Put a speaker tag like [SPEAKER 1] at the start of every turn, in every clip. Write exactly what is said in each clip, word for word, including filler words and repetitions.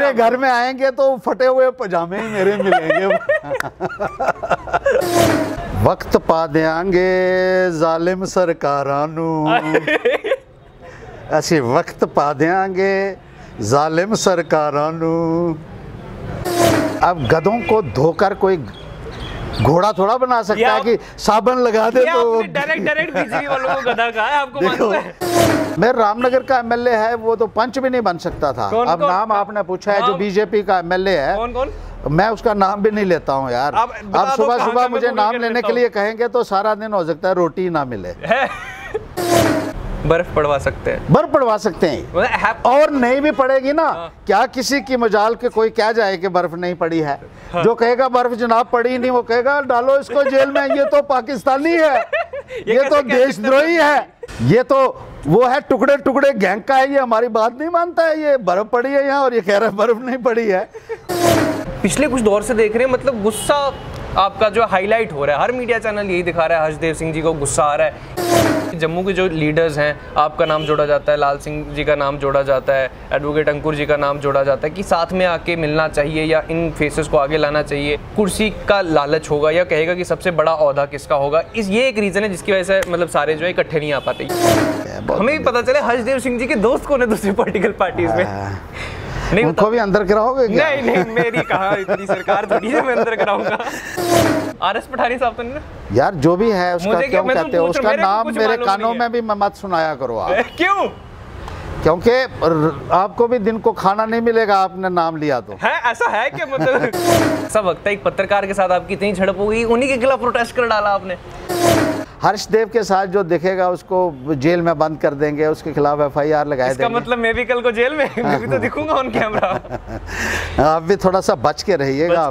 [SPEAKER 1] मेरे घर में आएंगे तो फटे हुए पजामे ही मेरे मिलेंगे। वक्त पा देंगे जालिम सरकारां नू, ऐसे वक्त पा देंगे जालिम सरकारां नू। अब गधों को धोकर कोई घोड़ा थोड़ा बना सकता है कि साबन लगा दे तो
[SPEAKER 2] डायरेक्ट डायरेक्ट बीजेपी वालों को गधा कहा है आपको मालूम है?
[SPEAKER 1] मेरे रामनगर का एमएलए है, वो तो पंच भी नहीं बन सकता था।
[SPEAKER 2] कौन,
[SPEAKER 1] अब
[SPEAKER 2] कौन?
[SPEAKER 1] नाम आपने पूछा है, जो बीजेपी का एमएलए है,
[SPEAKER 2] कौन कौन?
[SPEAKER 1] मैं उसका नाम भी नहीं लेता हूँ यार।
[SPEAKER 2] अब
[SPEAKER 1] अब सुबह सुबह मुझे नाम लेने के लिए कहेंगे तो सारा दिन हो सकता है रोटी ना मिले।
[SPEAKER 2] बर्फ पड़वा सकते हैं,
[SPEAKER 1] बर्फ पड़वा सकते हैं, और नहीं भी पड़ेगी ना, क्या किसी की मजाल के कोई क्या जाए कि बर्फ नहीं पड़ी है। हाँ। जो कहेगा बर्फ जनाब पड़ी नहीं, वो कहेगा डालो इसको जेल में, ये तो पाकिस्तानी है, ये, ये तो देशद्रोही है, ये तो वो है टुकड़े टुकड़े गैंग का है, ये हमारी बात नहीं मानता है, ये बर्फ पड़ी है यहाँ और ये कह रहा है बर्फ नहीं पड़ी है।
[SPEAKER 2] पिछले कुछ दौर से देख रहे हैं, मतलब गुस्सा आपका जो हाईलाइट हो रहा है, हर मीडिया चैनल यही दिखा रहा है, हर्षदेव सिंह जी को गुस्सा आ रहा है। जम्मू के जो लीडर्स हैं, आपका नाम जोड़ा जाता है, लाल सिंह जी का नाम जोड़ा जाता है, एडवोकेट अंकुर जी का नाम जोड़ा जाता है कि साथ में आके मिलना चाहिए या इन फेसेस को आगे लाना चाहिए। कुर्सी का लालच होगा या कहेगा कि सबसे बड़ा ओहदा किसका होगा, इस ये एक रीज़न है जिसकी वजह से मतलब सारे जो है इकट्ठे नहीं आ पाते। हमें भी पता चले हर्षदेव सिंह जी के दोस्त कौन है दूसरी पॉलिटिकल पार्टीज में, नहीं
[SPEAKER 1] उनको भी अंदर कराओगे क्या?
[SPEAKER 2] नहीं नहीं, मेरी कहाँ इतनी सरकार थोड़ी है मैं अंदर कराऊंगा। आर एस पठानी साहब तो नहीं ना
[SPEAKER 1] यार, जो भी है उसका क्यों कहते हो, उसका नाम मेरे कानों में भी मत सुनाया करो आप।
[SPEAKER 2] क्यों?
[SPEAKER 1] क्योंकि आपको भी दिन को खाना नहीं मिलेगा, आपने नाम लिया तो
[SPEAKER 2] है। ऐसा है क्या? मतलब सब वक्त एक पत्रकार के साथ आपकी इतनी झड़प हो गई, उन्हीं के खिलाफ प्रोटेस्ट कर डाला आपने।
[SPEAKER 1] हर्षदेव के साथ जो दिखेगा उसको जेल में बंद कर देंगे, उसके खिलाफ एफ आई आर लगाए देंगे।
[SPEAKER 2] इसका मतलब मैं भी कल को जेल में मैं भी तो दिखूंगा ऑन कैमरा।
[SPEAKER 1] आप भी थोड़ा सा बच के रहिएगा।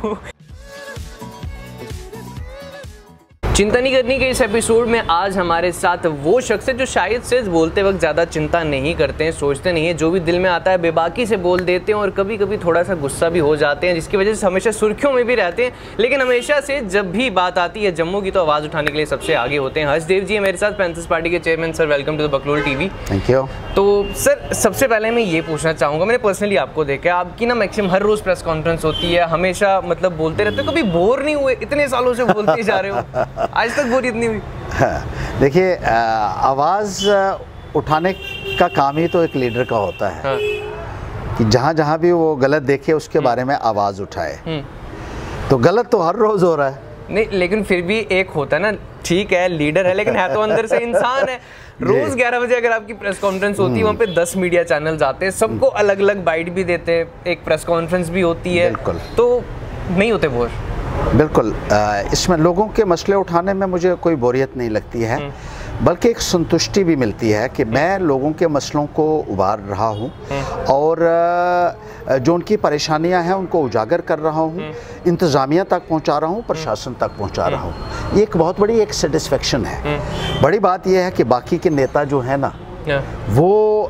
[SPEAKER 2] चिंता नहीं करनी के इस एपिसोड में आज हमारे साथ वो शख्स है जो शायद से बोलते वक्त ज़्यादा चिंता नहीं करते हैं, सोचते नहीं है, जो भी दिल में आता है बेबाकी से बोल देते हैं और कभी कभी थोड़ा सा गुस्सा भी हो जाते हैं, जिसकी वजह से हमेशा सुर्खियों में भी रहते हैं। लेकिन हमेशा से जब भी बात आती है जम्मू की तो आवाज़ उठाने के लिए सबसे आगे होते हैं। हर्षदेव जी है मेरे साथ, पैंथर्स पार्टी के chairman. Sir welcome to the Baklol TV.
[SPEAKER 1] Thank you.
[SPEAKER 2] तो सर सबसे पहले मैं ये पूछना चाहूँगा, मैंने पर्सनली आपको देखा, आपकी ना मैक्सिमम हर रोज़ प्रेस कॉन्फ्रेंस होती है, हमेशा मतलब बोलते रहते हो, कभी बोर नहीं हुए? इतने सालों से बोलते जा रहे हो, आज तक बोरियत नहीं?
[SPEAKER 1] हाँ, देखिए आवाज़ उठाने का काम ही तो एक लीडर का होता है। हाँ। कि जहाँ जहाँ भी वो गलत देखे उसके बारे में आवाज़ उठाए। तो गलत तो हर रोज़ हो रहा है।
[SPEAKER 2] नहीं, लेकिन फिर भी एक होता है ना, ठीक है लीडर है लेकिन है तो अंदर से इंसान है। रोज ग्यारह बजे अगर आपकी प्रेस कॉन्फ्रेंस होती है, वहाँ पे दस मीडिया चैनल्स आते हैं, सबको अलग अलग बाइट भी देते हैं, एक प्रेस कॉन्फ्रेंस भी होती है, तो नहीं होते बोर?
[SPEAKER 1] बिल्कुल, इसमें लोगों के मसले उठाने में मुझे कोई बोरियत नहीं लगती है, बल्कि एक संतुष्टि भी मिलती है कि मैं लोगों के मसलों को उभार रहा हूं और जो उनकी परेशानियां हैं उनको उजागर कर रहा हूं, इंतज़ामिया तक पहुंचा रहा हूं, प्रशासन तक पहुंचा रहा हूं। ये एक बहुत बड़ी एक सेटिस्फेक्शन है। बड़ी बात यह है कि बाकी के नेता जो है ना, वो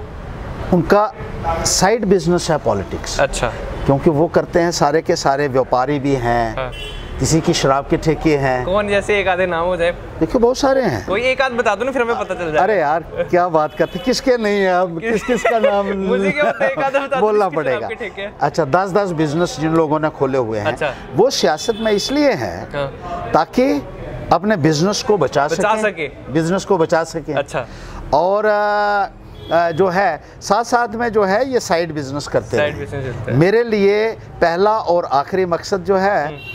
[SPEAKER 1] उनका साइड बिजनेस है पॉलिटिक्स।
[SPEAKER 2] अच्छा।
[SPEAKER 1] क्योंकि वो करते हैं, सारे के सारे व्यापारी भी हैं। हाँ। किसी की शराब के ठेके हैं।
[SPEAKER 2] कौन? जैसे एक आधे नाम हो जाए।
[SPEAKER 1] देखिए बहुत सारे हैं।
[SPEAKER 2] कोई एक आध बता दो ना, फिर हमें पता चल जाए।
[SPEAKER 1] अरे यार क्या बात करते, किसके नहीं है, अब किस किस का नाम
[SPEAKER 2] मुझे क्या पता, एक आधा बता दो,
[SPEAKER 1] बोलना पड़ेगा। अच्छा, दस दस बिजनेस जिन लोगों ने खोले हुए हैं। अच्छा। वो सियासत में इसलिए हैं ताकि अपने बिजनेस को बचा सके, बिजनेस को बचा सके। अच्छा। और जो है साथ साथ में जो है ये साइड बिजनेस करते हैं। मेरे लिए पहला और आखिरी मकसद जो है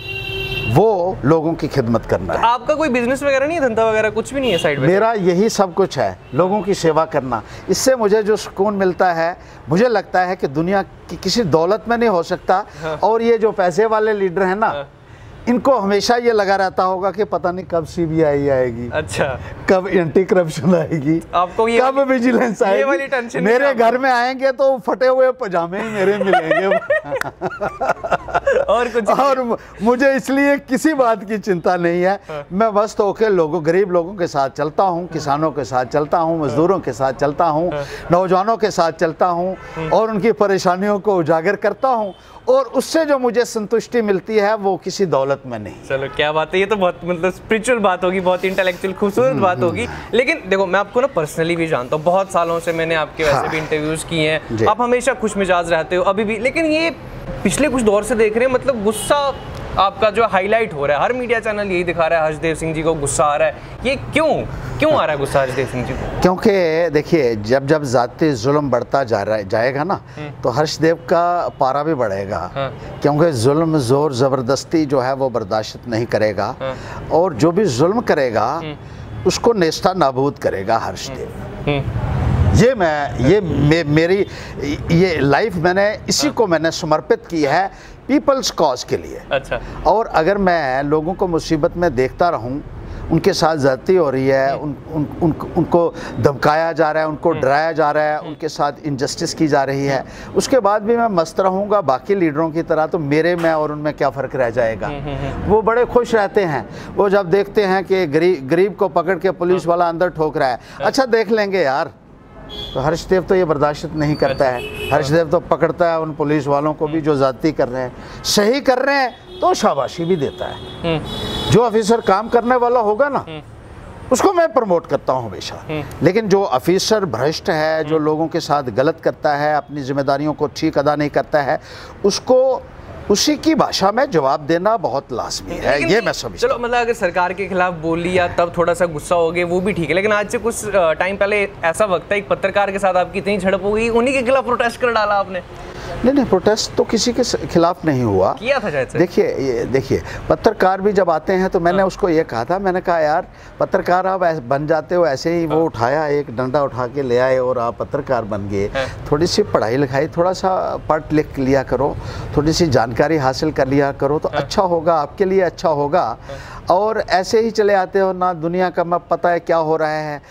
[SPEAKER 1] वो लोगों की खिदमत करना है।
[SPEAKER 2] आपका कोई बिजनेस वगैरह नहीं है, धंधा वगैरह कुछ भी नहीं है साइड में?
[SPEAKER 1] मेरा यही सब कुछ है, लोगों की सेवा करना। इससे मुझे जो सुकून मिलता है, मुझे लगता है कि दुनिया की किसी दौलत में नहीं हो सकता। हाँ। और ये जो पैसे वाले लीडर हैं ना, हाँ। इनको हमेशा ये लगा रहता होगा कि पता नहीं कब सी बी आई आएगी। अच्छा। कब एंटी करप्शन आएगी, आपको ये कब विजिलेंस आएगी। ये वाली टेंशन मेरे घर में आएंगे तो फटे हुए पजामे ही मेरे मिलेंगे।
[SPEAKER 2] और कुछ
[SPEAKER 1] और मुझे इसलिए किसी बात की चिंता नहीं है। मैं मस्त होकर लोगों, गरीब लोगों के साथ चलता हूँ, किसानों के साथ चलता हूँ, मजदूरों के साथ चलता हूँ, नौजवानों के साथ चलता हूँ और उनकी परेशानियों को उजागर करता हूँ, और उससे जो मुझे संतुष्टि मिलती है वो किसी दौलत में नहीं।
[SPEAKER 2] चलो क्या बात है, ये तो बहुत मतलब स्पिरिचुअल बात होगी, बहुत इंटेलेक्चुअल खूबसूरत बात होगी। लेकिन देखो मैं आपको ना पर्सनली भी जानता हूँ, बहुत सालों से मैंने आपके वैसे
[SPEAKER 1] हाँ।
[SPEAKER 2] भी इंटरव्यूज किए हैं, आप हमेशा खुश मिजाज रहते हो अभी भी। लेकिन ये पिछले कुछ दौर से देख रहे हैं, मतलब गुस्सा आपका जो हाईलाइट हो रहा है, हर मीडिया चैनल यही दिखा रहा है हर्षदेव सिंह जी को गुस्सा आ रहा है। ये क्यों क्यों आ रहा है गुस्सा हर्षदेव सिंह जी को?
[SPEAKER 1] क्योंकि देखिए, जब जब जाति जुल्म बढ़ता जा रहा जाएगा ना, तो हर्षदेव का पारा भी बढ़ेगा। हाँ। क्योंकि जुल्म, जोर ज़बरदस्ती जो है वो बर्दाश्त नहीं करेगा। हाँ। और जो भी जुल्म करेगा उसको नेस्ता नाबूद करेगा हर्षदेव। ये मैं ये मे, मेरी ये लाइफ मैंने इसी को मैंने समर्पित की है, पीपल्स कॉज के लिए।
[SPEAKER 2] अच्छा।
[SPEAKER 1] और अगर मैं लोगों को मुसीबत में देखता रहूं, उनके साथ ज़्यादती हो रही है, उन, उन, उन, उनको धमकाया जा रहा है, उनको डराया जा रहा है, उनके साथ इनजस्टिस की जा रही है, उसके बाद भी मैं मस्त रहूँगा बाकी लीडरों की तरह, तो मेरे में और उनमें क्या फ़र्क रह जाएगा। वो बड़े खुश रहते हैं, वो जब देखते हैं कि गरीब गरीब को पकड़ के पुलिस वाला अंदर ठोक रहा है, अच्छा देख लेंगे यार। तो हर्षदेव तो ये बर्दाश्त नहीं करता है। हर्षदेव तो पकड़ता है उन पुलिस वालों को भी जो ज़्यादती कर रहे हैं, सही कर रहे हैं तो शाबाशी भी देता है। जो ऑफिसर काम करने वाला होगा ना, उसको मैं प्रमोट करता हूँ हमेशा। लेकिन जो ऑफिसर भ्रष्ट है, जो लोगों के साथ गलत करता है, अपनी जिम्मेदारियों को ठीक अदा नहीं करता है, उसको उसी की भाषा में जवाब देना बहुत लाजमी है। ये मैं समझता हूं।
[SPEAKER 2] चलो मतलब अगर सरकार के खिलाफ बोल लिया तब थोड़ा सा गुस्सा हो गया, वो भी ठीक है। लेकिन आज से कुछ टाइम पहले ऐसा वक्त है, एक पत्रकार के साथ आपकी इतनी झड़प हो गई, उन्हीं के खिलाफ प्रोटेस्ट कर डाला आपने।
[SPEAKER 1] नहीं नहीं, प्रोटेस्ट तो किसी के खिलाफ नहीं हुआ,
[SPEAKER 2] किया था शायद।
[SPEAKER 1] देखिए देखिए पत्रकार भी जब आते हैं तो मैंने उसको ये कहा था, मैंने कहा यार पत्रकार आप बन जाते हो ऐसे ही। वो उठाया, एक डंडा उठा के ले आए और आप पत्रकार बन गए। थोड़ी सी पढ़ाई लिखाई, थोड़ा सा पढ़ लिख लिया करो, थोड़ी सी जानकारी हासिल कर लिया करो तो अच्छा होगा, आपके लिए अच्छा होगा। और ऐसे ही चले आते हो, ना दुनिया का मत पता है क्या हो रहा है,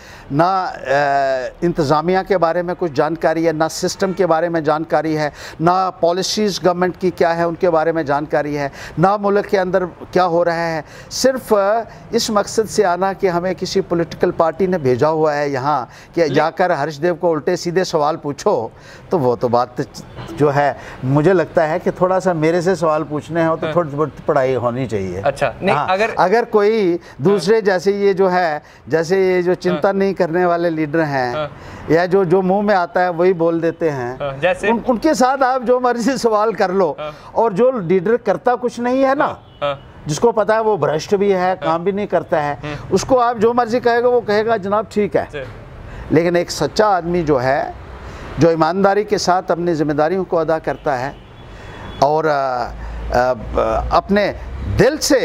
[SPEAKER 1] ना इंतज़ामिया के बारे में कुछ जानकारी है, ना सिस्टम के बारे में जानकारी है, ना पॉलिसीज़ गवर्नमेंट की क्या है उनके बारे में जानकारी है, ना मुल्क के अंदर क्या हो रहा है। सिर्फ इस मकसद से आना कि हमें किसी पॉलिटिकल पार्टी ने भेजा हुआ है यहाँ कि जाकर हर्षदेव को उल्टे सीधे सवाल पूछो, तो वो तो बात जो है मुझे लगता है कि थोड़ा सा मेरे से सवाल पूछने हो तो थोड़ी बहुत पढ़ाई होनी चाहिए।
[SPEAKER 2] अच्छा नहीं,
[SPEAKER 1] हाँ,
[SPEAKER 2] अगर
[SPEAKER 1] अगर कोई दूसरे जैसे ये जो है, जैसे ये जो चिंता नहीं करने वाले लीडर हैं, या जो जो मुंह में आता है वही बोल देते हैं,
[SPEAKER 2] जैसे
[SPEAKER 1] उन, उनके साथ आप जो मर्जी सवाल कर लो। और जो लीडर करता कुछ नहीं है ना, जिसको पता है वो भ्रष्ट भी है, काम भी नहीं करता है, उसको आप जो मर्जी कहेगा वो कहेगा जनाब ठीक है। लेकिन एक सच्चा आदमी जो है, जो ईमानदारी के साथ अपनी जिम्मेदारियों को अदा करता है और आ, आ, अपने दिल से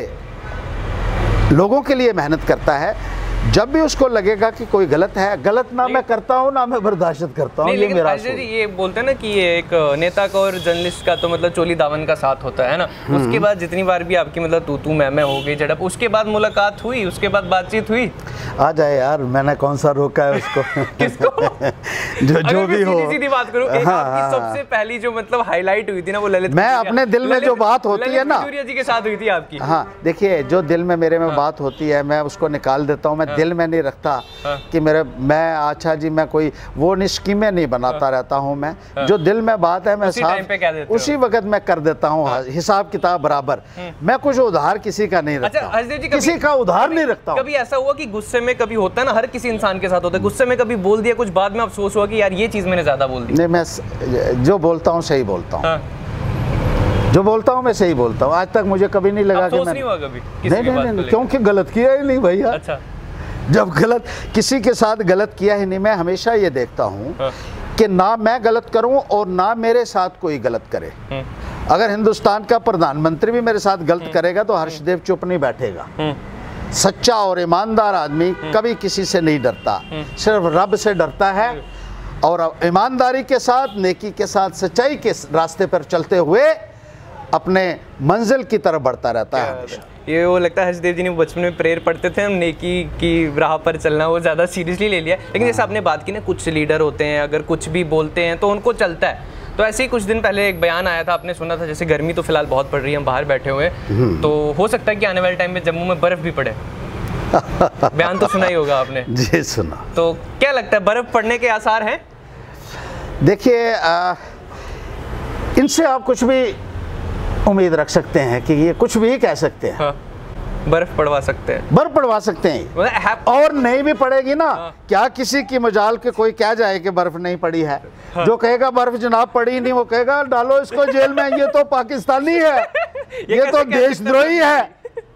[SPEAKER 1] लोगों के लिए मेहनत करता है, जब भी उसको लगेगा कि कोई गलत है, गलत ना मैं करता हूँ ना मैं बर्दाश्त करता हूँ, ये मेरा सोच।
[SPEAKER 2] ये बोलते हैं ना कि ये एक नेता का और जर्नलिस्ट का तो मतलब चोली दामन का साथ होता है ना। उसके बाद जितनी बार भी आपकी मतलब तू तू मैं मैं हो गई झड़प, उसके बाद मुलाकात हुई, उसके बाद बातचीत हुई।
[SPEAKER 1] आ जाए यार, मैंने कौन सा रोका है उसको।
[SPEAKER 2] किसको?
[SPEAKER 1] जो जो भी हो।
[SPEAKER 2] सीधी बात करूं, एक
[SPEAKER 1] हाँ,
[SPEAKER 2] आपकी
[SPEAKER 1] हाँ,
[SPEAKER 2] सबसे पहली जो मतलब हाईलाइट हुई थी ना, वो ललित,
[SPEAKER 1] मैं अपने दिल में जो बात होती है ना,
[SPEAKER 2] ललित जी के साथ हुई थी आपकी।
[SPEAKER 1] हाँ देखिए, जो दिल में मेरे में बात होती है मैं उसको निकाल देता हूँ। मैं दिल में नहीं रखता कि मेरे मैं अच्छा जी मैं कोई वो नहीं स्कीमें नहीं बनाता रहता हूँ। मैं जो दिल में बात है मैं साफ उसी वक्त मैं कर देता हूँ, हिसाब किताब बराबर। मैं कुछ उधार किसी का नहीं रखता।
[SPEAKER 2] अच्छा हर्षदेव जी,
[SPEAKER 1] किसी का उधार नहीं रखता।
[SPEAKER 2] कभी ऐसा हुआ कि गुस्से में, कभी होता है ना, हर किसी इंसान के साथ होता है, गुस्से में कभी बोल दिया कुछ, बाद में अफसोस हुआ कि यार ये चीज मैंने ज्यादा बोल दी?
[SPEAKER 1] नहीं, मैं जो बोलता हूँ सही बोलता हूँ। जो बोलता हूँ मैं सही बोलता हूँ। आज तक मुझे कभी नहीं लगा कि मैं
[SPEAKER 2] नहीं हुआ कभी
[SPEAKER 1] नहीं नहीं नहीं क्योंकि गलत किया ही नहीं भैया।
[SPEAKER 2] अच्छा,
[SPEAKER 1] जब गलत किसी के साथ गलत किया ही नहीं। मैं हमेशा ये देखता हूँ कि ना मैं गलत करूँ और ना मेरे साथ कोई गलत करे। अगर हिंदुस्तान का प्रधानमंत्री भी मेरे साथ गलत करेगा तो हर्षदेव चुप नहीं बैठेगा। सच्चा और ईमानदार आदमी कभी किसी से नहीं डरता, सिर्फ रब से डरता है। और ईमानदारी के साथ, नेकी के साथ, सच्चाई के रास्ते पर चलते हुए अपने मंजिल की तरफ बढ़ता रहता है हमेशा।
[SPEAKER 2] ये वो लगता है हर्षदेव जी ने बचपन में प्रेयर पढ़ते थे, हम नेकी की राह पर चलना, वो ज़्यादा सीरियसली ले लिया। लेकिन जैसे आपने बात की ना, कुछ लीडर होते हैं अगर कुछ भी बोलते हैं तो उनको चलता है, तो ऐसे ही कुछ दिन पहले एक बयान आया था, आपने सुना था, जैसे गर्मी तो फिलहाल बहुत पड़ रही है, हम बाहर बैठे हुए हैं, तो हो सकता है कि आने वाले टाइम में जम्मू में बर्फ भी पड़े। बयान तो सुना ही होगा आपने।
[SPEAKER 1] जी सुना।
[SPEAKER 2] तो क्या लगता है, बर्फ पड़ने के आसार हैं?
[SPEAKER 1] देखिए, इनसे आप कुछ भी उम्मीद रख सकते हैं कि ये कुछ भी कह सकते हैं।
[SPEAKER 2] हाँ, बर्फ पड़वा सकते हैं,
[SPEAKER 1] बर्फ पड़वा सकते हैं, और नहीं भी पड़ेगी ना। हाँ। क्या किसी की मजाल के कोई कह जाए कि बर्फ नहीं पड़ी है? हाँ। जो कहेगा बर्फ जनाब पड़ी नहीं, वो कहेगा डालो इसको जेल में, ये तो पाकिस्तानी है, ये, ये तो देशद्रोही है,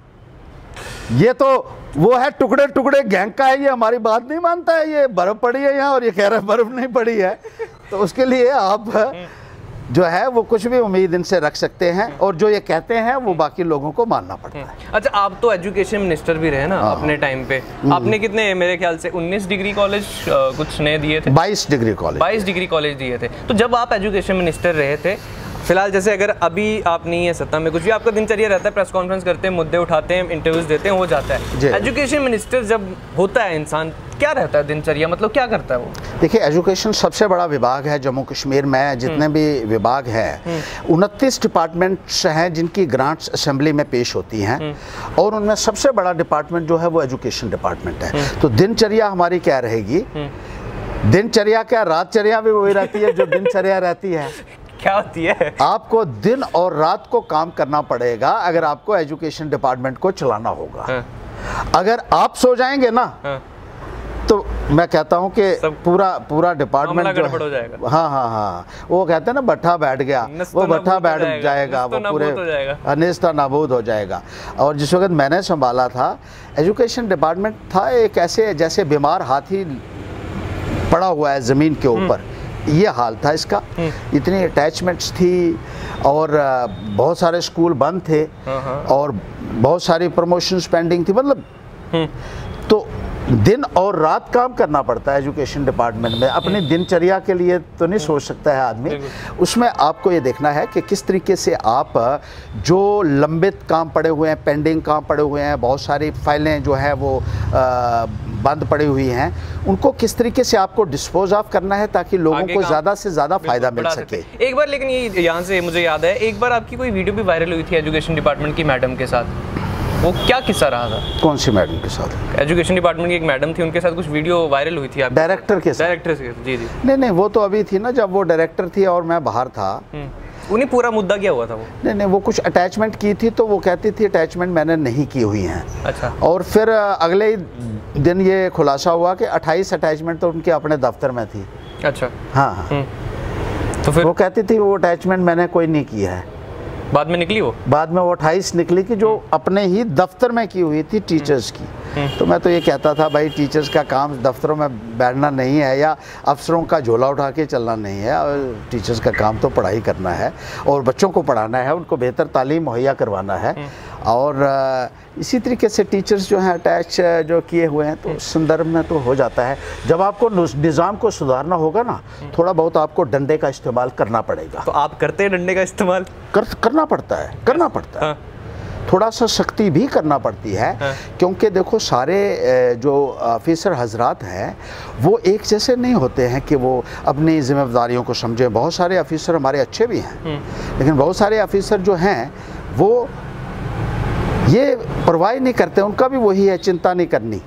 [SPEAKER 1] ये तो वो है टुकड़े टुकड़े गैंग का है, ये हमारी बात नहीं मानता है, ये बर्फ पड़ी है यहाँ और ये कह रहा है बर्फ नहीं पड़ी है। तो उसके लिए आप जो है वो कुछ भी उम्मीद इनसे रख सकते हैं, और जो ये कहते हैं वो बाकी लोगों को मानना पड़ता है।
[SPEAKER 2] अच्छा, आप तो एजुकेशन मिनिस्टर भी रहे ना अपने टाइम पे, आपने कितने, मेरे ख्याल से उन्नीस डिग्री कॉलेज कुछ नए दिए थे,
[SPEAKER 1] बाईस डिग्री कॉलेज
[SPEAKER 2] बाईस डिग्री कॉलेज दिए थे। तो जब आप एजुकेशन मिनिस्टर रहे थे, फिलहाल जैसे अगर अभी आप नहीं है सत्ता में, कुछ भी आपका दिनचर्या रहता है, प्रेस कॉन्फ्रेंस करते हैं, मुद्दे उठाते हैं, इंटरव्यूज देते हैं, हो जाता है। एजुकेशन मिनिस्टर जब होता है इंसान, क्या रहता है दिनचर्या, मतलब क्या करता है वो? देखिए,
[SPEAKER 1] एजुकेशन सबसे बड़ा विभाग है जम्मू कश्मीर में, जितने भी विभाग हैं, उनतीस डिपार्टमेंट्स हैं जिनकी ग्रांट्स असेंबली में पेश होती हैं, और उनमें सबसे बड़ा डिपार्टमेंट जो है वो एजुकेशन डिपार्टमेंट है। तो दिनचर्या हमारी क्या रहेगी? दिनचर्या क्या, रातचर्या भी वही रहती है जो दिनचर्या रहती है।
[SPEAKER 2] क्या होती है?
[SPEAKER 1] आपको दिन और रात को काम करना पड़ेगा अगर आपको एजुकेशन डिपार्टमेंट को चलाना होगा। हाँ। अगर आप सो जाएंगे ना, हाँ, तो मैं कहता हूं कि पूरा पूरा डिपार्टमेंट जो हो जाएगा। हाँ हाँ हाँ, वो कहते हैं ना भट्ठा बैठ गया, वो भट्ठा बैठ जाएगा, जाएगा वो पूरे अनिस्ता नाबूद हो जाएगा। और जिस वक्त मैंने संभाला था, एजुकेशन डिपार्टमेंट था एक ऐसे जैसे बीमार हाथी पड़ा हुआ है ज़मीन के ऊपर, ये हाल था इसका। इतनी अटैचमेंट्स थी, और बहुत सारे स्कूल बंद थे, और बहुत सारी प्रमोशंस पेंडिंग थी, मतलब तो दिन और रात काम करना पड़ता है एजुकेशन डिपार्टमेंट में। अपनी दिनचर्या के लिए तो नहीं सोच सकता है आदमी, उसमें आपको ये देखना है कि किस तरीके से आप जो लंबित काम पड़े हुए हैं, पेंडिंग काम पड़े हुए हैं, बहुत सारी फाइलें जो है वो आ, बंद पड़ी हुई हैं, उनको किस तरीके से आपको डिस्पोज ऑफ करना है ताकि लोगों को ज़्यादा से ज़्यादा फायदा मिल सके।
[SPEAKER 2] एक बार, लेकिन ये यहाँ से मुझे याद है, एक बार आपकी कोई वीडियो भी वायरल हुई थी एजुकेशन डिपार्टमेंट की मैडम के साथ, वो क्या किस्सा रहा था?
[SPEAKER 1] कौन सी मैडम के साथ?
[SPEAKER 2] एजुकेशन डिपार्टमेंट की एक मैडम थी, उनके साथ कुछ वीडियो वायरल हुई थी।
[SPEAKER 1] डायरेक्टर के साथ?
[SPEAKER 2] डायरेक्टर से, जी जी।
[SPEAKER 1] नहीं नहीं, वो तो अभी थी ना जब वो डायरेक्टर थी और मैं बाहर था।
[SPEAKER 2] उन्हें पूरा मुद्दा क्या हुआ था वो?
[SPEAKER 1] नहीं नहीं, वो कुछ अटैचमेंट की थी, तो वो कहती थी अटैचमेंट मैंने नहीं की हुई हैं।
[SPEAKER 2] अच्छा।
[SPEAKER 1] और फिर अगले ही दिन ये खुलासा हुआ कि अट्ठाईस अटैचमेंट तो उनके अपने दफ्तर में थी।
[SPEAKER 2] अच्छा।
[SPEAKER 1] हाँ हाँ। तो फिर वो कहती थी वो अटैचमेंट मैंने कोई नहीं किया है।
[SPEAKER 2] बाद में निकली वो? बाद
[SPEAKER 1] में वो अट्ठाईस निकली कि जो अपने ही दफ्तर में की हुई थी टीचर्स की। तो मैं तो ये कहता था भाई, टीचर्स का काम दफ्तरों में बैठना नहीं है या अफसरों का झोला उठा के चलना नहीं है, और टीचर्स का काम तो पढ़ाई करना है और बच्चों को पढ़ाना है, उनको बेहतर तालीम मुहैया करवाना है। और इसी तरीके से टीचर्स जो हैं अटैच जो किए हुए हैं, तो उस संदर्भ में तो हो जाता है। जब आपको निज़ाम को सुधारना होगा ना, थोड़ा बहुत आपको डंडे का इस्तेमाल करना पड़ेगा।
[SPEAKER 2] तो आप करते हैं डंडे का इस्तेमाल?
[SPEAKER 1] कर, करना पड़ता है, करना पड़ता है। हाँ। थोड़ा सा सख्ती भी करना पड़ती है। हाँ। क्योंकि देखो, सारे जो ऑफिसर हजरात हैं वो एक जैसे नहीं होते हैं कि वो अपनी जिम्मेदारियों को समझें। बहुत सारे ऑफिसर हमारे अच्छे भी हैं, लेकिन बहुत सारे ऑफिसर जो हैं वो ये परवाह नहीं करते, उनका भी वही है, चिंता नहीं करनी।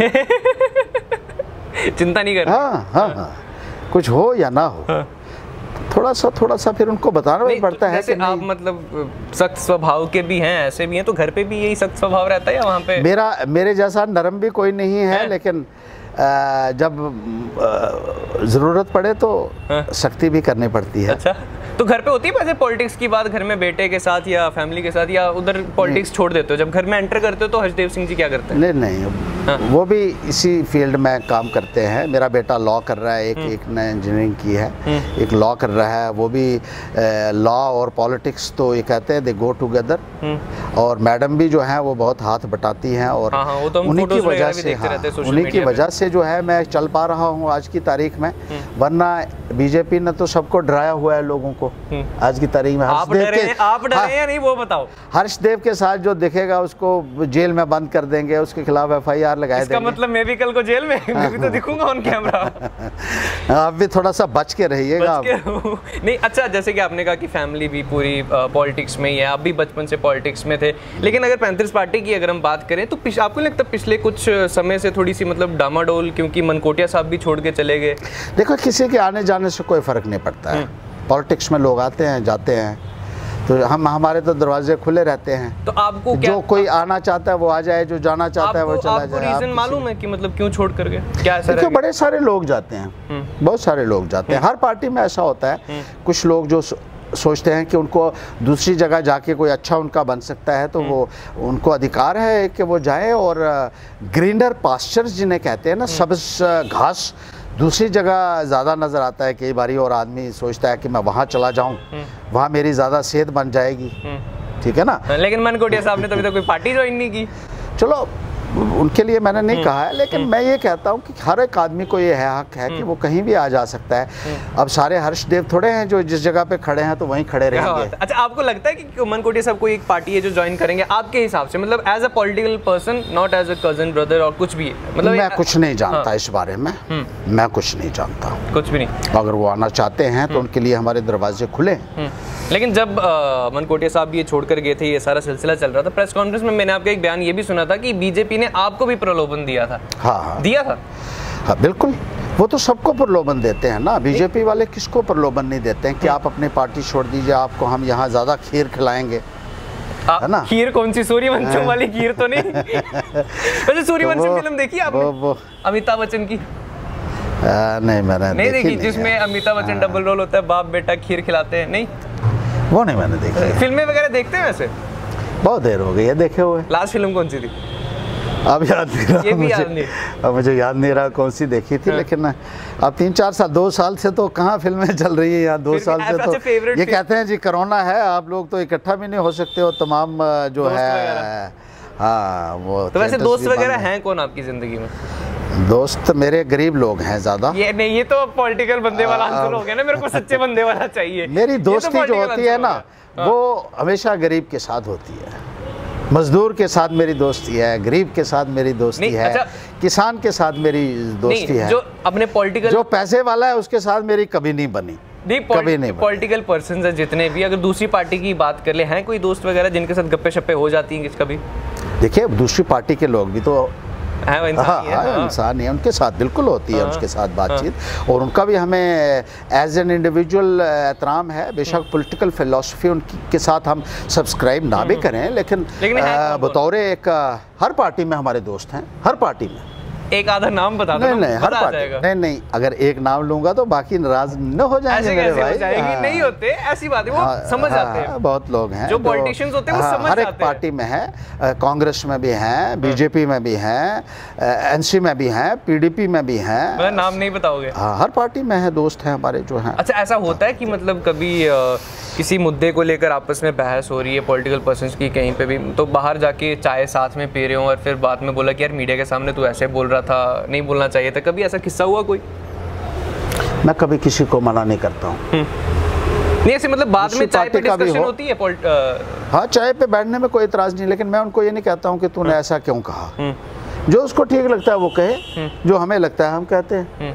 [SPEAKER 2] चिंता नहीं करनी।
[SPEAKER 1] हाँ हाँ हाँ, कुछ हो या ना हो। हाँ। थोड़ा सा थोड़ा सा फिर उनको बताना भी पड़ता है कि
[SPEAKER 2] आप मतलब सख्त स्वभाव के भी हैं, ऐसे भी हैं, तो घर पे भी यही सख्त स्वभाव रहता है या वहाँ पे?
[SPEAKER 1] मेरा मेरे जैसा नरम भी कोई नहीं है, है? लेकिन जब ज़रूरत पड़े तो सख्ती भी करनी पड़ती है।
[SPEAKER 2] अच्छा, तो घर पे होती है वैसे पॉलिटिक्स की बात, घर में बेटे के साथ या फैमिली के साथ, या उधर पॉलिटिक्स छोड़ देते हो? जब घर में एंटर करते हो तो हर्षदेव सिंह जी क्या करते हैं?
[SPEAKER 1] नहीं नहीं, हाँ। वो भी इसी फील्ड में काम करते हैं। मेरा बेटा लॉ कर रहा है, एक एक ने इंजीनियरिंग की है, एक लॉ कर रहा है। वो भी लॉ और पॉलिटिक्स तो ये कहते हैं दे गो टुगेदर। और मैडम भी जो है वो बहुत हाथ बटाती हैं, और उन्हीं की वजह से उन्हीं की वजह से जो है मैं चल पा रहा हूँ आज की तारीख में। वरना बीजेपी ने तो सबको डराया हुआ है लोगों को आज की तारीख में।
[SPEAKER 2] आप डरे हैं, आप डरे हैं या नहीं वो बताओ?
[SPEAKER 1] हर्षदेव के साथ जो दिखेगा उसको जेल में बंद कर देंगे, उसके खिलाफ एफ आई आर बाहर लगाए
[SPEAKER 2] इसका
[SPEAKER 1] देंगे।
[SPEAKER 2] मतलब मैं भी कल को जेल में मैं भी तो दिखूंगा ऑन कैमरा।
[SPEAKER 1] आप भी थोड़ा सा बच के रहिएगा।
[SPEAKER 2] नहीं, अच्छा, जैसे कि आपने कहा कि फैमिली भी पूरी पॉलिटिक्स में ही है, आप भी बचपन से पॉलिटिक्स में थे, लेकिन अगर पैंतीस पार्टी की अगर हम बात करें तो आपको नहीं लगता पिछले कुछ समय से थोड़ी सी मतलब डामाडोल, क्योंकि मनकोटिया साहब भी छोड़ के चले गए?
[SPEAKER 1] देखो, किसी के आने जाने से कोई फर्क नहीं पड़ता है। पॉलिटिक्स में लोग आते हैं जाते हैं, तो हम हमारे तो दरवाजे खुले रहते हैं।
[SPEAKER 2] तो आपको क्या,
[SPEAKER 1] जो कोई आना चाहता है वो आ जाए, जो जाना चाहता है वो चला जाए।
[SPEAKER 2] आपको रीजन मालूम है कि मतलब क्यों छोड़ कर गए? क्या ऐसा
[SPEAKER 1] देखो, बड़े सारे लोग जाते हैं, बहुत सारे लोग जाते हैं। हर पार्टी में ऐसा होता है। कुछ लोग जो सोचते हैं कि उनको दूसरी जगह जाके कोई अच्छा उनका बन सकता है, तो वो उनको अधिकार है कि वो जाए, और ग्रीनर पास्चर्स जिन्हें कहते हैं ना, सब्ज घास दूसरी जगह ज़्यादा नज़र आता है कई बारी, और आदमी सोचता है कि मैं वहाँ चला जाऊँ, वहाँ मेरी ज़्यादा सेहत बन जाएगी। ठीक है ना।
[SPEAKER 2] लेकिन मनकोटिया साहब ने तभी तो कोई पार्टी ज्वाइन नहीं की।
[SPEAKER 1] चलो, उनके लिए मैंने नहीं कहा है, लेकिन मैं ये कहता हूँ कि हर एक आदमी को ये है हक है कि वो कहीं भी आ जा सकता है। अब सारे हर्षदेव थोड़े हैं जो जिस जगह पे खड़े हैं तो वहीं खड़े रहेंगे।
[SPEAKER 2] अच्छा, आपको लगता है कि मनकोटिया साहब कोई एक पार्टी है जो ज्वाइन करेंगे आपके हिसाब से, मतलब as a political person, not as a cousin brother और कुछ भी? मतलब
[SPEAKER 1] मैं कुछ नहीं जानता इस बारे में, मैं कुछ नहीं जानता,
[SPEAKER 2] कुछ भी नहीं।
[SPEAKER 1] अगर वो आना चाहते हैं तो उनके लिए हमारे दरवाजे खुले हैं।
[SPEAKER 2] लेकिन जब आ, मनकोटिया साहब ये छोड़कर गए थे, ये सारा सिलसिला चल रहा था, प्रेस कॉन्फ्रेंस में मैंने आपका एक बयान ये भी सुना था कि बीजेपी ने आपको भी प्रलोभन दिया था।
[SPEAKER 1] हाँ हाँ
[SPEAKER 2] दिया था।
[SPEAKER 1] हाँ बिल्कुल, वो तो सबको प्रलोभन देते हैं ना। बीजेपी वाले किसको प्रलोभन नहीं देते हैं कि आप अपनी पार्टी छोड़ दीजिए, आपको हम यहाँ ज़्यादा खीर खिलाएंगे, है ना।
[SPEAKER 2] खीर कौन सी? सूर्यवंशम वाली खीर तो नहीं? वैसे सूर्यवंशम फिल्म देखी आपने अमिताभ बच्चन की?
[SPEAKER 1] आ, नहीं मैंने
[SPEAKER 2] नहीं देखी, जिसमें अमिताभ बच्चन डबल रोल होता है, बाप बेटा खीर खिलाते हैं? नहीं,
[SPEAKER 1] वो नहीं मैंने देखी।
[SPEAKER 2] फिल्में वगैरह देखते हैं वैसे?
[SPEAKER 1] बहुत देर हो गई है देखे हुए।
[SPEAKER 2] लास्ट फिल्म कौन सी थी?
[SPEAKER 1] अब याद नहीं रहा,
[SPEAKER 2] ये भी
[SPEAKER 1] मुझे
[SPEAKER 2] याद नहीं।
[SPEAKER 1] अब मुझे याद नहीं रहा कौन सी देखी थी। हाँ। लेकिन अब तीन चार साल दो साल से तो कहाँ फिल्में चल रही है यहाँ, दो साल से तो ये कहते हैं जी कोरोना है, आप लोग तो इकट्ठा भी नहीं हो सकते हो, तमाम जो है। हाँ, वो
[SPEAKER 2] तो वैसे दोस्त वगैरह हैं कौन आपकी जिंदगी में?
[SPEAKER 1] दोस्त मेरे गरीब लोग हैं ज्यादा।
[SPEAKER 2] ये नहीं, ये तो पॉलिटिकल बंदे वाला आंसर हो गया ना, मेरे को सच्चे बंदे वाला चाहिए।
[SPEAKER 1] मेरी दोस्ती जो होती है ना, वो हमेशा गरीब के साथ होती है। मजदूर के साथ मेरी दोस्ती है, गरीब के साथ मेरी दोस्ती है, अच्छा, किसान के साथ मेरी दोस्ती है।
[SPEAKER 2] जो अपने पॉलिटिकल, जो
[SPEAKER 1] पैसे वाला है उसके साथ मेरी कभी नहीं बनी।
[SPEAKER 2] नहीं, कभी नहीं। पॉलिटिकल पर्सन है जितने भी, अगर दूसरी पार्टी की बात कर ले, हैं कोई दोस्त वगैरह जिनके साथ गप्पे शप्पे हो जाती हैं कभी? देखिए,
[SPEAKER 1] दूसरी पार्टी के लोग भी तो
[SPEAKER 2] है, वो इंसान ही है।
[SPEAKER 1] हाँ, इंसान है, उनके साथ बिल्कुल होती है, उसके साथ बातचीत, और उनका भी हमें एज एन इंडिविजुअल एहतराम है। बेशक पॉलिटिकल फिलॉसफी उनकी के साथ हम सब्सक्राइब ना भी करें, लेकिन, लेकिन बतौर एक हर पार्टी में हमारे दोस्त हैं, हर पार्टी में।
[SPEAKER 2] एक आधा नाम बता दो।
[SPEAKER 1] नहीं नहीं, हर पार्टी नहीं नहीं, अगर एक नाम लूंगा तो बाकी नाराज न हो जाएंगे मेरे भाई।
[SPEAKER 2] हो जाएंगे, हाँ, नहीं होते ऐसी बात है, वो हाँ, समझ हाँ, आते हैं।
[SPEAKER 1] बहुत लोग हैं
[SPEAKER 2] जो पॉलिटिशियंस होते हैं, वो समझ
[SPEAKER 1] हर एक
[SPEAKER 2] आते
[SPEAKER 1] पार्टी में है, कांग्रेस में भी हैं, बीजेपी में भी हैं, एनसी में भी हैं, पीडीपी में भी हैं।
[SPEAKER 2] मतलब नाम नहीं बताओगे?
[SPEAKER 1] हाँ, हर पार्टी में है, दोस्त हैं हमारे जो हैं।
[SPEAKER 2] अच्छा, ऐसा होता है कि मतलब कभी किसी मुद्दे को लेकर आपस में बहस हो रही है पॉलिटिकल पर्सन्स की कहीं पे भी, तो बाहर जाके चाय साथ में पी रहे हो और फिर बाद में बोला कि यार मीडिया के सामने तू ऐसे बोल रहा था, नहीं बोलना चाहिए था, कभी ऐसा किस्सा हुआ कोई?
[SPEAKER 1] मैं कभी किसी को मना नहीं करता हूँ।
[SPEAKER 2] नहीं, ऐसे मतलब बाद में चाय पे डिस्कशन होती है?
[SPEAKER 1] हाँ, चाय पे बैठने में कोई इतराज नहीं, लेकिन मैं उनको ये नहीं कहता हूँ कि तूने ऐसा क्यों कहा। जो उसको ठीक लगता है वो कहे, जो हमें लगता है हम कहते हैं।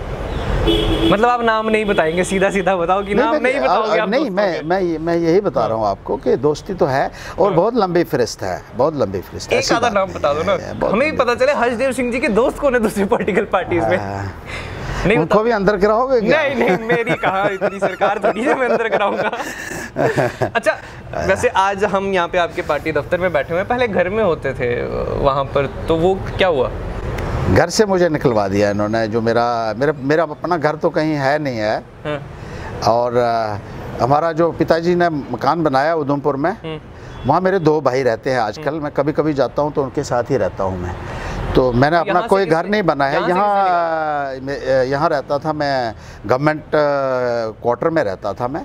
[SPEAKER 2] मतलब आप नाम नहीं बताएंगे, सीधा सीधा बताओ कि नाम नहीं बताओगे आप?
[SPEAKER 1] नहीं, मैं मैं मैं यही बता रहा हूँ आपको कि दोस्ती तो है, और बहुत लंबी फरिश्त है, बहुत लंबी फरिश्त है।
[SPEAKER 2] एक आधा नाम बता दो ना, हमें भी पता चले हर्षदेव सिंह जी के दोस्त कौन है दूसरी पॉलिटिकल पार्टीज में।
[SPEAKER 1] नहीं, उनको भी अंदर कराओगे क्या?
[SPEAKER 2] नहीं नहीं, मेरी कहाँ इतनी सरकार थोड़ी है मैं अंदर कराऊंगा। अच्छा, वैसे आज हम यहाँ पे आपके पार्टी दफ्तर में बैठे हुए हैं, पहले घर में होते थे वहाँ पर, तो वो क्या हुआ?
[SPEAKER 1] घर से मुझे निकलवा दिया इन्होंने। जो मेरा मेरा मेरा अपना घर तो कहीं है नहीं है। हाँ। और आ, हमारा जो पिताजी ने मकान बनाया उधमपुर में, वहाँ मेरे दो भाई रहते हैं आजकल। मैं कभी कभी जाता हूँ तो उनके साथ ही रहता हूँ मैं। तो मैंने अपना कोई घर नहीं बना है यहाँ। यहाँ रहता था मैं, गवर्नमेंट क्वार्टर में रहता था मैं,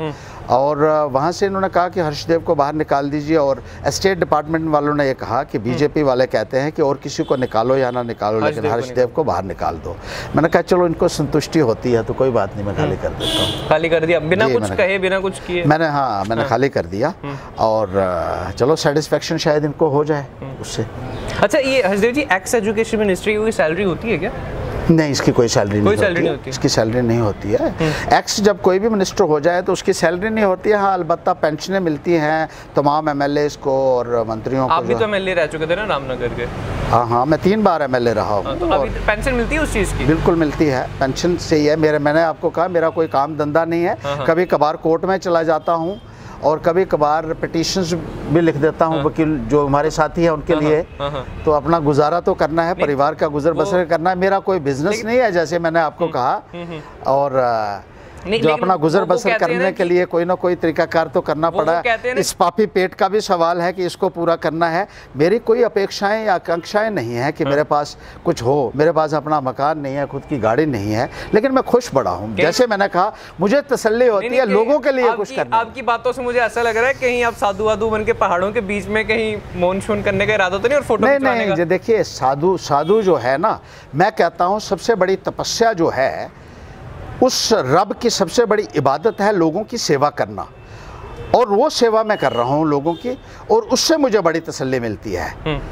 [SPEAKER 1] और वहाँ से इन्होंने कहा कि हर्षदेव को बाहर निकाल दीजिए, और स्टेट डिपार्टमेंट वालों ने ये कहा कि बीजेपी वाले कहते हैं कि और किसी को निकालो या ना निकालो, लेकिन हर्षदेव को बाहर निकाल दो। मैंने कहा चलो इनको संतुष्टि होती है तो कोई बात नहीं, मैं खाली कर देता हूँ।
[SPEAKER 2] खाली कर दिया बिना कुछ कहे, बिना कुछ किए? मैंने
[SPEAKER 1] हाँ मैंने हाँ। खाली कर दिया, और चलो सेटिस्फेक्शन शायद इनको हो जाए उससे।
[SPEAKER 2] अच्छा, ये Harshdev ji ex education ministry की सैलरी होती है क्या?
[SPEAKER 1] नहीं, इसकी कोई सैलरी नहीं,
[SPEAKER 2] सैलरी नहीं होती,
[SPEAKER 1] इसकी सैलरी नहीं होती है। एक्स जब कोई भी मिनिस्टर हो जाए तो उसकी सैलरी नहीं होती है। हाँ, अलबत्ता पेंशनें मिलती हैं तमाम एमएलए को और मंत्रियों को।
[SPEAKER 2] आप भी तो एमएलए रह चुके थे ना रामनगर के?
[SPEAKER 1] हाँ हाँ, मैं तीन बार एमएलए रहा हूँ।
[SPEAKER 2] तो अभी तो पेंशन मिलती है उस चीज़ की?
[SPEAKER 1] बिल्कुल मिलती है, पेंशन से ही है। मेरे मैंने आपको कहा मेरा कोई काम धंधा नहीं है। कभी कभार कोर्ट में चला जाता हूँ और कभी कभार पिटीशंस भी लिख देता हूँ वकील जो हमारे साथी हैं उनके लिए। तो अपना गुजारा तो करना है, परिवार का गुजर बसर करना है। मेरा कोई बिजनेस नहीं है, जैसे मैंने आपको कहा, और जो अपना गुजर बसर करने के लिए कोई ना कोई तरीकाकार तो करना पड़ा। इस पापी पेट का भी सवाल है कि इसको पूरा करना है। मेरी कोई अपेक्षाएं या आकांक्षाएं नहीं है कि मेरे पास कुछ हो। मेरे पास अपना मकान नहीं है, खुद की गाड़ी नहीं है, लेकिन मैं खुश बड़ा हूँ। जैसे मैंने कहा, मुझे तसल्ली होती है लोगों के लिए कुछ करना।
[SPEAKER 2] आपकी बातों से मुझे ऐसा लग रहा है कहीं आप साधु वाधु बन के पहाड़ों के बीच में कहीं मॉनसून करने का इरादा तो नहीं, और फोटो
[SPEAKER 1] नहीं नहीं, देखिए साधु साधु जो है ना, मैं कहता हूँ सबसे बड़ी तपस्या जो है, उस रब की सबसे बड़ी इबादत है लोगों की सेवा करना, और वो सेवा मैं कर रहा हूँ लोगों की, और उससे मुझे बड़ी तसल्ली मिलती है।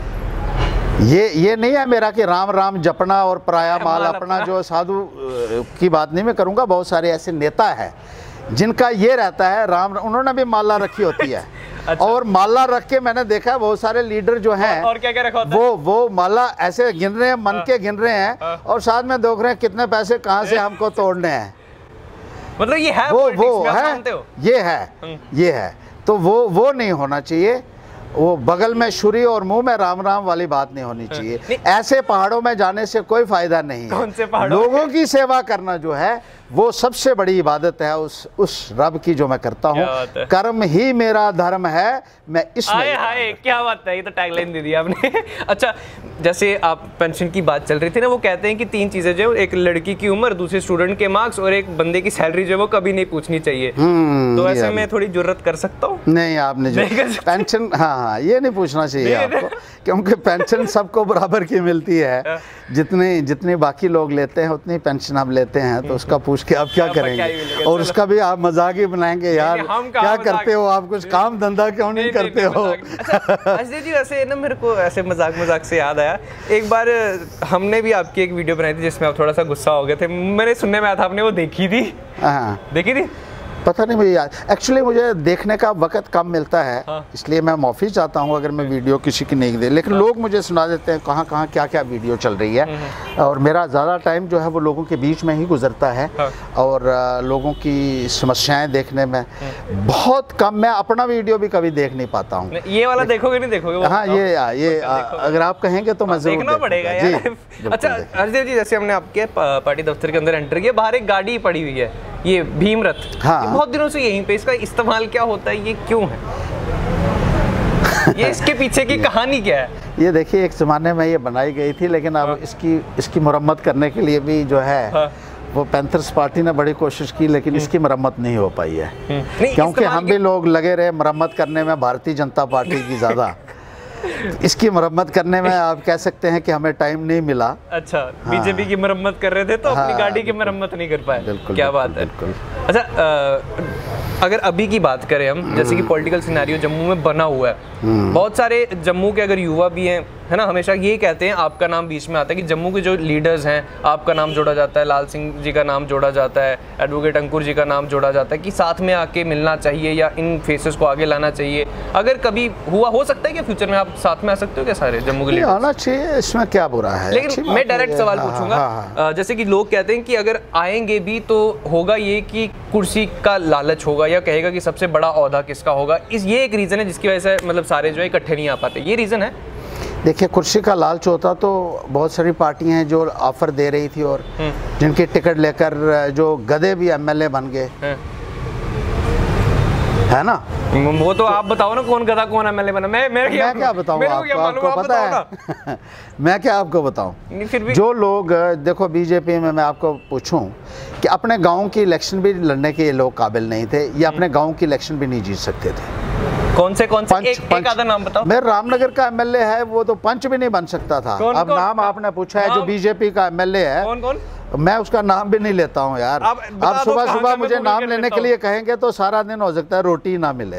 [SPEAKER 1] ये ये नहीं है मेरा कि राम राम जपना और पराया माल अपना, जो साधु की बात नहीं मैं करूँगा। बहुत सारे ऐसे नेता हैं जिनका ये रहता है राम, उन्होंने भी माला रखी होती है। अच्छा। और माला रख के मैंने देखा है बहुत सारे लीडर जो हैं,
[SPEAKER 2] और क्या क्या रखा होता है? वो
[SPEAKER 1] वो माला ऐसे गिन रहे हैं, मन के गिन रहे हैं, और साथ में देख रहे हैं कितने पैसे कहाँ से हमको तोड़ने हैं।
[SPEAKER 2] मतलब ये है,
[SPEAKER 1] वो वो है, ये है, ये है। तो वो वो नहीं होना चाहिए। वो बगल में छुरी और मुंह में राम राम वाली बात नहीं होनी चाहिए। ऐसे पहाड़ों में जाने से कोई फायदा नहीं है।
[SPEAKER 2] कौन से पहाड़ों? लोगों
[SPEAKER 1] की सेवा करना जो है वो सबसे बड़ी इबादत है उस उस रब की जो मैं करता हूँ। कर्म ही मेरा धर्म है, मैं इसमें।
[SPEAKER 2] हाय हाय, क्या बात है, ये तो टैगलाइन दे दी आपने। अच्छा, जैसे आप पेंशन की बात चल रही थी ना, वो कहते हैं कि तीन चीजें जो, एक लड़की की उम्र, दूसरे स्टूडेंट के मार्क्स, और एक बंदे की सैलरी जो वो कभी नहीं पूछनी चाहिए। तो ऐसे मैं थोड़ी जुर्रत कर सकता हूँ?
[SPEAKER 1] नहीं, आपने जो पेंशन, हाँ हाँ, ये नहीं पूछना चाहिए आपको, क्योंकि पेंशन सबको बराबर की मिलती है। जितनी जितनी बाकी लोग लेते हैं उतनी पेंशन आप लेते हैं, तो उसका पूछ के आप क्या करेंगे? और उसका भी आप मजाक ही बनाएंगे, यार क्या करते हो आप, कुछ काम धंधा क्यों नहीं करते हो?
[SPEAKER 2] हर्षदेव जी, वैसे ना मेरे को ऐसे मजाक मजाक से याद आया, एक बार हमने भी आपकी एक वीडियो बनाई थी जिसमें आप थोड़ा सा गुस्सा हो गए थे। मैंने सुनने में आया था आपने वो देखी थी?
[SPEAKER 1] हाँ,
[SPEAKER 2] देखी थी?
[SPEAKER 1] पता नहीं मुझे याद, एक्चुअली मुझे देखने का वक्त कम मिलता है। हाँ। इसलिए मैं माफ़ी चाहता हूँ अगर मैं वीडियो किसी की नहीं दे, लेकिन हाँ। लोग मुझे सुना देते हैं कहाँ कहाँ क्या क्या वीडियो चल रही है, और मेरा ज़्यादा टाइम जो है वो लोगों के बीच में ही गुजरता है। हाँ। और लोगों की समस्याएं देखने में बहुत कम, मैं अपना वीडियो भी कभी देख नहीं पाता हूँ।
[SPEAKER 2] ये वाला देखोगे नहीं देखोगे?
[SPEAKER 1] हाँ, ये ये अगर आप कहेंगे तो मैं जरूर
[SPEAKER 2] देखना पड़ेगा यार। अच्छा हर्षदेव जी, जैसे हमने आपके पार्टी दफ्तर के अंदर एंटर किया, बाहर एक गाड़ी पड़ी हुई है, ये भीम रथ। हाँ। ये बहुत दिनों से यहीं पे, इसका इस्तेमाल क्या होता है, ये क्यों है? ये इसके पीछे की कहानी क्या है?
[SPEAKER 1] ये देखिए, एक ज़माने में ये बनाई गई थी, लेकिन अब हाँ। इसकी इसकी मरम्मत करने के लिए भी जो है हाँ। वो पैंथर्स पार्टी ने बड़ी कोशिश की, लेकिन इसकी मरम्मत नहीं हो पाई है, क्योंकि हम भी लोग लगे रहे मरम्मत करने में भारतीय जनता पार्टी की ज़्यादा। इसकी मरम्मत करने में आप कह सकते हैं कि हमें टाइम नहीं मिला।
[SPEAKER 2] अच्छा, हाँ। बीजेपी की मरम्मत कर रहे थे तो हाँ, अपनी गाड़ी की मरम्मत नहीं कर पाए।
[SPEAKER 1] बिल्कुल,
[SPEAKER 2] क्या
[SPEAKER 1] बिल्कुल,
[SPEAKER 2] बात है।
[SPEAKER 1] बिल्कुल।
[SPEAKER 2] अच्छा, आ, अगर अभी की बात करें हम, जैसे कि पॉलिटिकल सिनेरियो जम्मू में बना हुआ है, बहुत सारे जम्मू के अगर युवा भी हैं, है ना, हमेशा ये कहते हैं, आपका नाम बीच में आता है कि जम्मू के जो लीडर्स हैं, आपका नाम जोड़ा जाता है, लाल सिंह जी का नाम जोड़ा जाता है, एडवोकेट अंकुर जी का नाम जोड़ा जाता है, कि साथ में आके मिलना चाहिए या इन फेसेस को आगे लाना चाहिए। अगर कभी हुआ, हो सकता है कि फ्यूचर में आप साथ में आ सकते हो क्या सारे जम्मू के लीडर्स?
[SPEAKER 1] आना चाहिए, इसमें क्या बुरा है।
[SPEAKER 2] लेकिन मैं डायरेक्ट सवाल पूछूंगा, जैसे कि लोग कहते हैं कि अगर आएंगे भी तो होगा ये कि कुर्सी का लालच होगा, या कहेगा कि सबसे बड़ा ओहदा किसका होगा। इस ये एक रीज़न है जिसकी वजह से मतलब सारे जो है इकट्ठे नहीं आ पाते, ये रीज़न है?
[SPEAKER 1] देखिए, कुर्सी का लालच होता तो बहुत सारी पार्टियां हैं जो ऑफर दे रही थी, और जिनकी टिकट लेकर जो गधे भी एमएलए बन गए। है ना।
[SPEAKER 2] वो तो आप बताओ ना, कौन गधा कौन एमएलए बना। मैं मैं क्या,
[SPEAKER 1] मैं क्या बताऊँ आपको, आपको
[SPEAKER 2] आप
[SPEAKER 1] पता है मैं क्या आपको बताऊँ।
[SPEAKER 2] फिर भी
[SPEAKER 1] जो लोग देखो बीजेपी में, मैं आपको पूछूं कि अपने गांव की इलेक्शन भी लड़ने के ये लोग काबिल नहीं थे, या अपने गांव की इलेक्शन भी नहीं जीत सकते थे।
[SPEAKER 2] कौन से कौन से
[SPEAKER 1] पंच,
[SPEAKER 2] एक,
[SPEAKER 1] पंच,
[SPEAKER 2] एक आधा नाम बताओ।
[SPEAKER 1] मेरे रामनगर का एमएलए है, वो तो पंच भी नहीं बन सकता था।
[SPEAKER 2] कौन,
[SPEAKER 1] अब
[SPEAKER 2] कौन,
[SPEAKER 1] नाम आपने पूछा है, जो बीजेपी का एमएलए है,
[SPEAKER 2] कौन कौन?
[SPEAKER 1] मैं उसका नाम भी नहीं लेता हूँ यार।
[SPEAKER 2] आप
[SPEAKER 1] आप सुबह सुबह मुझे नाम लेने के लिए कहेंगे तो सारा दिन हो सकता है रोटी ना मिले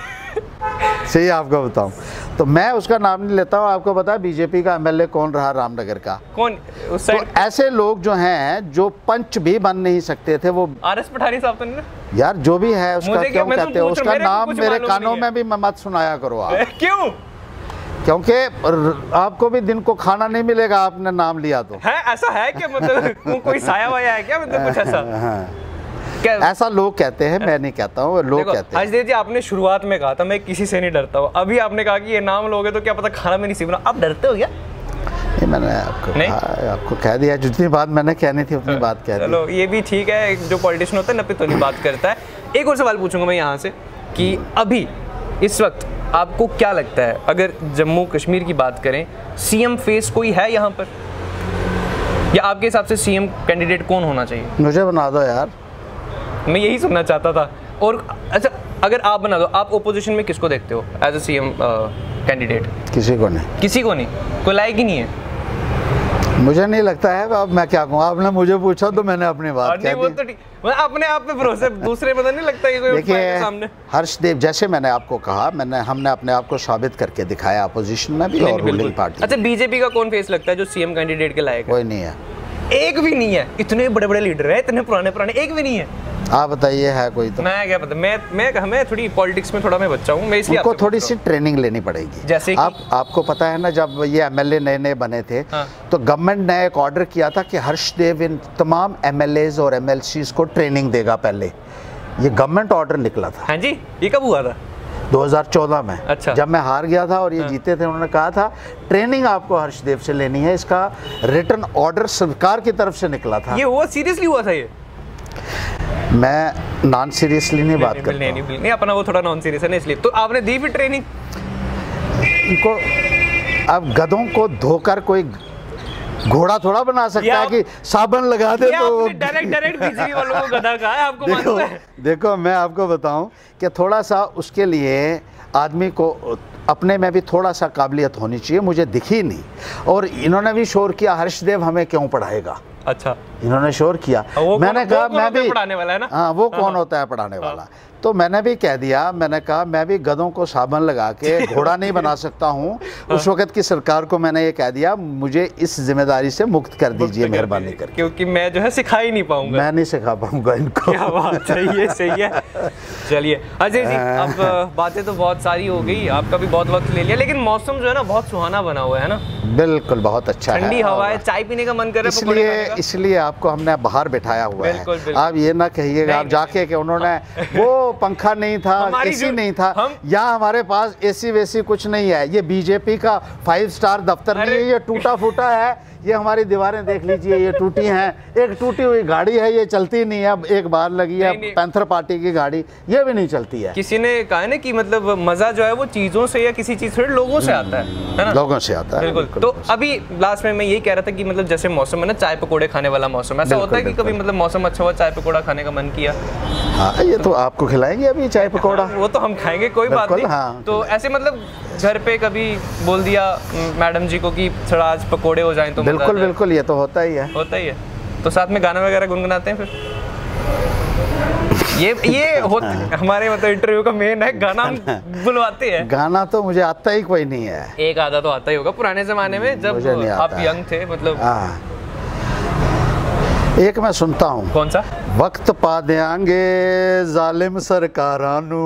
[SPEAKER 1] सही आपको बताऊं, तो मैं उसका नाम नहीं लेता हूँ। आपको पता है बीजेपी का एमएलए कौन रहा रामनगर का?
[SPEAKER 2] कौन उस
[SPEAKER 1] तो ऐसे लोग जो हैं जो पंच भी बन नहीं सकते थे, वो
[SPEAKER 2] आर एस पठानी साहब तो नहीं
[SPEAKER 1] यार, जो भी है उसका क्यों कहते हो, उसका नाम मेरे कानों में भी मत सुनाया करो आप।
[SPEAKER 2] क्यों?
[SPEAKER 1] क्योंकि आपको भी दिन को खाना नहीं मिलेगा, आपने नाम लिया तो।
[SPEAKER 2] है ऐसा है क्या? मतलब को, कोई साया वाया है क्या? मतलब कुछ ऐसा
[SPEAKER 1] क्या? ऐसा लोग कहते हैं, मैं नहीं कहता हूँ, लोग कहते हैं।
[SPEAKER 2] हर्षदेव जी, आपने शुरुआत में कहा था मैं किसी से नहीं डरता हूँ, अभी आपने कहा कि ये नाम लोगे तो क्या पता खाना में नहीं सीखना, आप डरते हो क्या?
[SPEAKER 1] नहीं, मैंने आपको कहा, आपको कह दिया, जितनी बात मैंने कहनी थी उतनी बात कह दी।
[SPEAKER 2] चलो ये भी ठीक है, जो पॉलिटिशियन होता है नब्बे तो नहीं बात करता है। एक और सवाल पूछूंगा मैं यहाँ से कि अभी इस वक्त आपको क्या लगता है, अगर जम्मू कश्मीर की बात करें, सीएम फेस कोई है यहाँ पर, या आपके हिसाब से सीएम कैंडिडेट कौन होना चाहिए?
[SPEAKER 1] मुझे बना दो यार,
[SPEAKER 2] मैं यही सुनना चाहता था। और अच्छा, अगर आप बना दो, आप ओपोजिशन में किसको देखते हो एज अ सीएम कैंडिडेट?
[SPEAKER 1] किसी को नहीं।
[SPEAKER 2] किसी को नहीं? कोई लायक ही नहीं है?
[SPEAKER 1] मुझे नहीं लगता है। अब मैं क्या कहूँ, आपने मुझे पूछा तो मैंने अपनी बात कह दी।
[SPEAKER 2] वो तो ठीक, अपने आप पे भरोसे, दूसरे पता नहीं लगता है कोई
[SPEAKER 1] देखिए
[SPEAKER 2] सामने।
[SPEAKER 1] हर्षदेव, जैसे मैंने आपको कहा, मैंने हमने अपने आप को साबित करके दिखाया, अपोजिशन में भी और रूलिंग पार्टी।
[SPEAKER 2] अच्छा, बीजेपी का कौन फेस लगता है जो सीएम कैंडिडेट के लायक है?
[SPEAKER 1] कोई नहीं है,
[SPEAKER 2] एक भी नहीं है। इतने बड़े बड़े लीडर है, इतने पुराने पुराने, एक भी नहीं है।
[SPEAKER 1] आप बताइए है कोई? तो
[SPEAKER 2] मैं क्या पता, मैं मैं मैं थोड़ी पॉलिटिक्स में थोड़ा मैं बच्चा हूँ, मैं इसलिए
[SPEAKER 1] आपको थोड़ी सी ट्रेनिंग लेनी पड़ेगी।
[SPEAKER 2] जैसे
[SPEAKER 1] आप आपको पता है ना, जब ये एमएलए नए नए बने थे, हाँ। तो गवर्नमेंट ने एक ऑर्डर किया था कि हर्षदेव इन तमाम एमएलएज और एमएलसीज को ट्रेनिंग देगा। पहले ये गवर्नमेंट ऑर्डर निकला था।
[SPEAKER 2] हाँ जी, ये कब हुआ था?
[SPEAKER 1] दो हज़ार चौदह में।
[SPEAKER 2] अच्छा।
[SPEAKER 1] जब मैं हार गया था और ये
[SPEAKER 2] हाँ।
[SPEAKER 1] जीते थे, उन्होंने कहा था ट्रेनिंग आपको हर्षदेव से लेनी है। इसका रिटर्न ऑर्डर सरकार की तरफ से निकला था।
[SPEAKER 2] ये हुआ? सीरियसली हुआ था ये?
[SPEAKER 1] मैं नॉन सीरियसली नहीं बात करता।
[SPEAKER 2] नहीं, नहीं, नहीं, अपना वो थोड़ा नॉन सीरियस है ना, इसलिए। तो आपने दी फिर ट्रेनिंग
[SPEAKER 1] इनको? अब गधों को धोकर कोई घोड़ा थोड़ा बना सकता है कि साबुन लगा दे तो
[SPEAKER 2] डायरेक्ट डायरेक्ट बीजेपी वालों को गधा कहा है आपको?
[SPEAKER 1] देखो देखो मैं आपको बताऊं कि थोड़ा सा उसके लिए आदमी को अपने में भी थोड़ा सा काबिलियत होनी चाहिए। मुझे दिखी नहीं, और इन्होंने भी शोर किया हर्षदेव हमें क्यों पढ़ाएगा।
[SPEAKER 2] अच्छा,
[SPEAKER 1] इन्होंने शोर किया। मैंने कहा मैं भी
[SPEAKER 2] पढ़ाने वाला है ना।
[SPEAKER 1] हाँ, वो कौन होता है पढ़ाने वाला? तो मैंने भी कह दिया, मैंने कहा मैं भी गधों को साबुन लगा के घोड़ा नहीं बना सकता हूँ। उस वक्त की सरकार को मैंने ये कह दिया, मुझे इस जिम्मेदारी से मुक्त कर दीजिए मेहरबानी करके,
[SPEAKER 2] क्योंकि मैं जो है सिखा ही नहीं पाऊंगा।
[SPEAKER 1] मैं नहीं सिखा पाऊंगा इनको।
[SPEAKER 2] क्या बात है, ये सही है। चलिए अजय जी, अब बातें तो बहुत सारी हो गई, आपका भी बहुत वक्त ले लिया, लेकिन मौसम जो है ना बहुत सुहाना बना हुआ है ना।
[SPEAKER 1] बिल्कुल, बहुत अच्छा है,
[SPEAKER 2] ठंडी हवा है, चाय पीने का मन कर रहा है,
[SPEAKER 1] इसलिए इसलिए आपको हमने बाहर बिठाया हुआ है। आप ये ना कहिएगा आप जाके कि उन्होंने वो पंखा नहीं था, एसी नहीं था। यहाँ हमारे पास एसी वेसी कुछ नहीं है। ये बीजेपी का फाइव स्टार दफ्तर नहीं है, ये टूटा फूटा है। ये हमारी दीवारें देख लीजिए, ये टूटी हैं। एक टूटी हुई गाड़ी है, ये चलती नहीं है। अब एक बार लगी है पैंथर पार्टी की गाड़ी, ये भी नहीं चलती है।
[SPEAKER 2] किसी ने कहा है ना कि मतलब मजा जो है वो चीजों से या किसी चीज से, लोगों से आता है, है ना?
[SPEAKER 1] लोगों से आता है,
[SPEAKER 2] बिल्कुल। तो अभी लास्ट में मैं यही कह रहा था कि मतलब जैसे मौसम है ना, चाय पकौड़े खाने वाला मौसम, ऐसा होता है कि कभी मतलब मौसम अच्छा हुआ, चाय पकौड़ा खाने का मन किया?
[SPEAKER 1] हाँ, ये तो आपको खिलाएंगे अभी चाय पकौड़ा।
[SPEAKER 2] वो तो हम खाएंगे, कोई बात नहीं।
[SPEAKER 1] हाँ,
[SPEAKER 2] तो ऐसे मतलब घर पे कभी बोल दिया मैडम जी को कि थोड़ा आज पकोड़े हो जाएं तो?
[SPEAKER 1] बिल्कुल बिल्कुल, ये तो होता ही है।
[SPEAKER 2] होता ही है। तो साथ में गाना वगैरह गुनगुनाते हैं फिर? ये ये होता हमारे मतलब इंटरव्यू का मेन है, गाना हम बुलवाते हैं।
[SPEAKER 1] गाना तो मुझे आता ही कोई नहीं है।
[SPEAKER 2] एक आधा तो आता ही होगा पुराने जमाने में जब आप यंग थे, मतलब।
[SPEAKER 1] हाँ, एक मैं सुनता हूँ।
[SPEAKER 2] कौन सा?
[SPEAKER 1] वक्त पा देंगे जालिम सरकारां नू,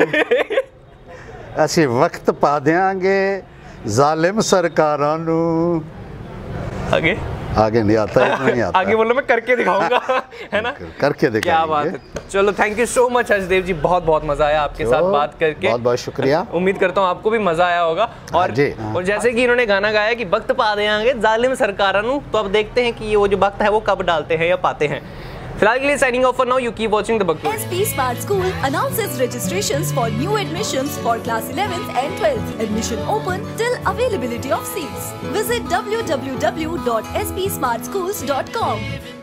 [SPEAKER 1] ऐसे वक्त पा देंगे जालिम सरकारां नू।
[SPEAKER 2] आगे
[SPEAKER 1] आगे नहीं आता, नहीं आता।
[SPEAKER 2] आगे बोलो, मैं करके दिखाऊंगा, है ना?
[SPEAKER 1] करके दिखाएंगे।
[SPEAKER 2] क्या बात है। चलो, thank you so much Harshdev ji, बहुत बहुत मजा आया आपके साथ बात करके।
[SPEAKER 1] बहुत बहुत शुक्रिया।
[SPEAKER 2] उम्मीद करता हूँ आपको भी मजा आया होगा। और
[SPEAKER 1] जी,
[SPEAKER 2] और जैसे कि इन्होंने गाना गाया कि वक्त पा देंगे जालिम सरकारां नू, तो अब देखते हैं कि ये वो जो वक्त है वो कब डालते हैं या पाते हैं। फिलहाल के लिए signing off for now, you keep watching the बकचोदी।
[SPEAKER 3] S P Smart School announces registrations for new admissions for class eleventh and twelfth. Admission open till availability of seats. Visit w w w dot s p smart schools dot com.